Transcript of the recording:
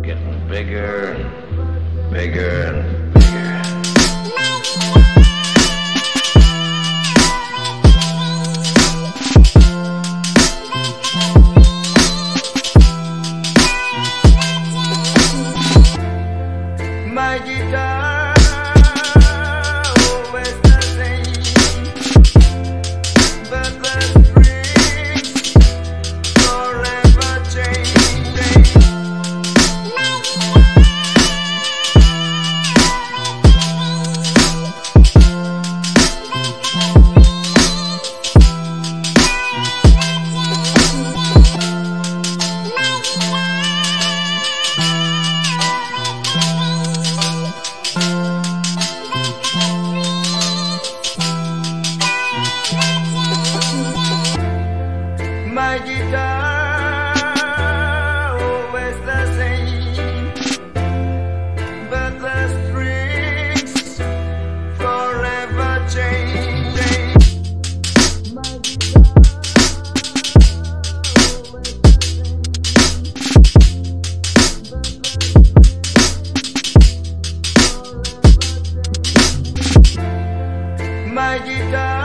getting bigger and bigger and bigger. My guitar always the same, but the strings forever change. My guitar always the same, but the strings forever change. My guitar always the same, but the strings forever change. My guitar